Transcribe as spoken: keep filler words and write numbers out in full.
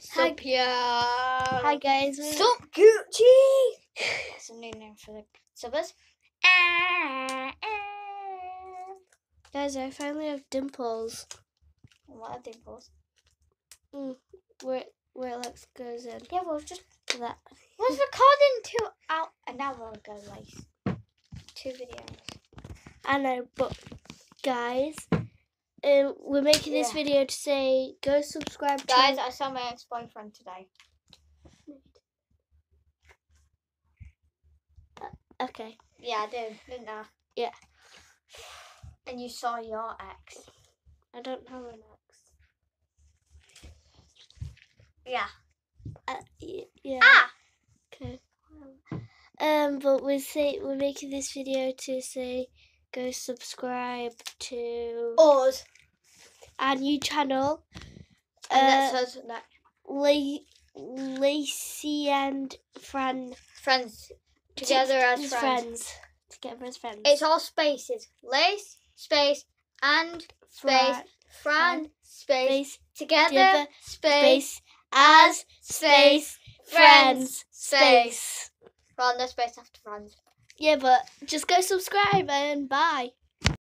Sup, yeah. Hi guys. Sup, Gucci. That's a new name for the subbers. Guys, I finally have dimples. What are dimples? Mm, where where Lex goes in. Yeah, well, just that. was recording two out an hour ago, like two videos. I know, but guys, um, we're making this Yeah. video to say go subscribe. Guys, to... I saw my ex-boyfriend today. Uh, okay. Yeah, I did, didn't I? Yeah. And you saw your ex. I don't have an ex. Yeah. Uh, y- yeah. Ah. Okay. Um, but we say we're making this video to say go subscribe to Us. our new channel. And uh, that's us. That La- Lacey and Fran friends together t- as friends. friends. Together as friends. It's all spaces. Lace, space, and space, Fran, Fran, space, space, together, together, space, space, as space, friends, space. Well, no space after friends. Yeah, but just go subscribe and bye.